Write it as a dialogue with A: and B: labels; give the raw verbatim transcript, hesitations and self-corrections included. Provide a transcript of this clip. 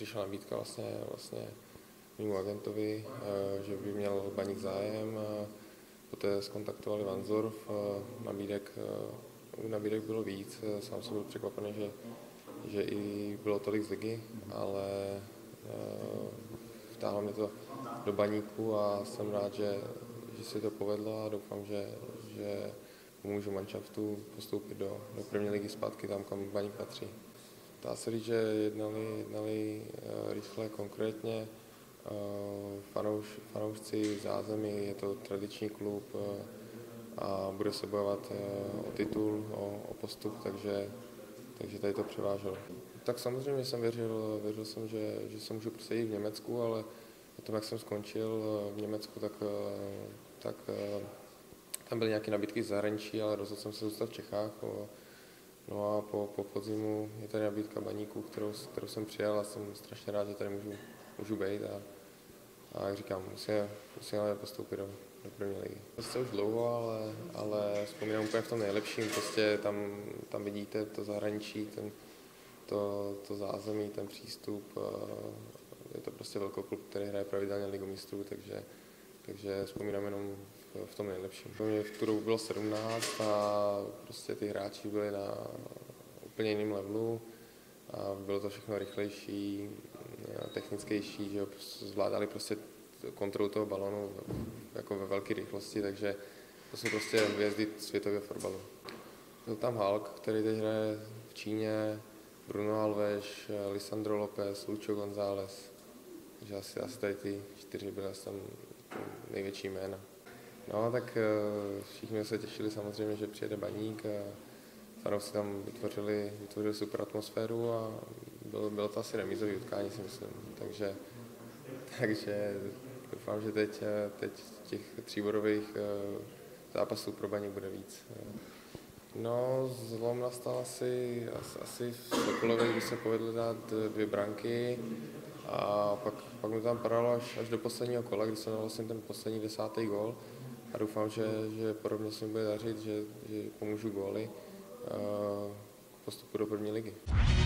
A: přišla nabídka vlastně, vlastně mému agentovi, že by měl Baník zájem. Poté zkontaktovali Varnsdorf, nabídek, nabídek bylo víc, sám jsem byl překvapený, že, že i bylo tolik z ligy, ale vtáhlo mě to do Baníku a jsem rád, že, že se to povedlo a doufám, že, že pomůžu manšaftu postoupit do, do první ligy zpátky tam, kam Baník patří. Dá se říct, že jednali, jednali rychle, konkrétně. Fanouš, fanoušci v zázemí, je to tradiční klub a bude se bojovat o titul, o, o postup, takže, takže tady to převáželo. Tak samozřejmě jsem věřil, věřil jsem, že, že se můžu prosadit v Německu, ale o tom, jak jsem skončil v Německu, tak, tak tam byly nějaké nabídky z zahraničí, ale rozhodl jsem se zůstat v Čechách. No a po, po podzimu je tady nabídka Baníku, kterou, kterou jsem přijal a jsem strašně rád, že tady můžu, můžu být. A, a jak říkám, musím, musím ale postoupit do, do první ligy. To je už dlouho, ale, ale vzpomínám úplně v tom nejlepším. Prostě tam, tam vidíte to zahraničí, ten, to, to zázemí, ten přístup. Je to prostě velkoklub, který hraje pravidelně Ligu mistrů, takže, takže vzpomínám jenom v, v tom nejlepším. Mě v tu dobu bylo sedmnáct a prostě ty hráči byli na úplně jiném levelu a bylo to všechno rychlejší, techničtější, že zvládali prostě kontrolu toho balonu jako ve velké rychlosti, takže to jsou prostě hvězdy světového fotbalu. Byl tam Hulk, který teď hraje v Číně, Bruno Alves, Lisandro López, Lucho González, takže asi, asi tady ty čtyři byly tam největší jména. No tak všichni se těšili samozřejmě, že přijede Baník. Fanoušci tam vytvořili, vytvořili super atmosféru a bylo, bylo to asi remízové utkání, si myslím. Takže, takže doufám, že teď, teď těch tříbodových zápasů pro Baník bude víc. No, zlom nastal asi, asi v Sokolově, kdy se povedlo dát dvě branky a pak, pak mi tam padalo až, až do posledního kola, kdy jsem dal vlastně ten poslední desátý gól a doufám, že, že podobně se mi bude dařit, že, že pomůžu góly postupu do první ligy.